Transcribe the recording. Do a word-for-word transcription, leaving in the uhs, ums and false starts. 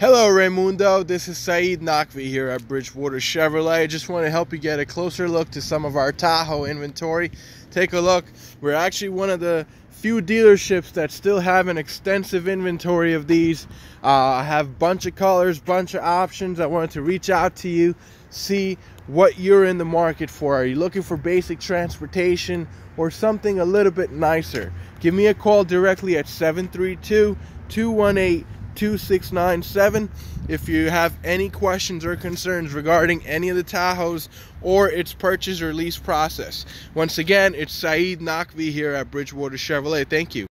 Hello Raymundo, this is Saeed Naqvi here at Bridgewater Chevrolet. I just want to help you get a closer look to some of our Tahoe inventory. Take a look. We're actually one of the few dealerships that still have an extensive inventory of these. Uh, I have a bunch of colors, bunch of options. I wanted to reach out to you, see what you're in the market for. Are you looking for basic transportation or something a little bit nicer? Give me a call directly at seven three two, two one eight, two six nine seven if you have any questions or concerns regarding any of the Tahoes or its purchase or lease process. Once again, it's Saeed Naqvi here at Bridgewater Chevrolet. Thank you.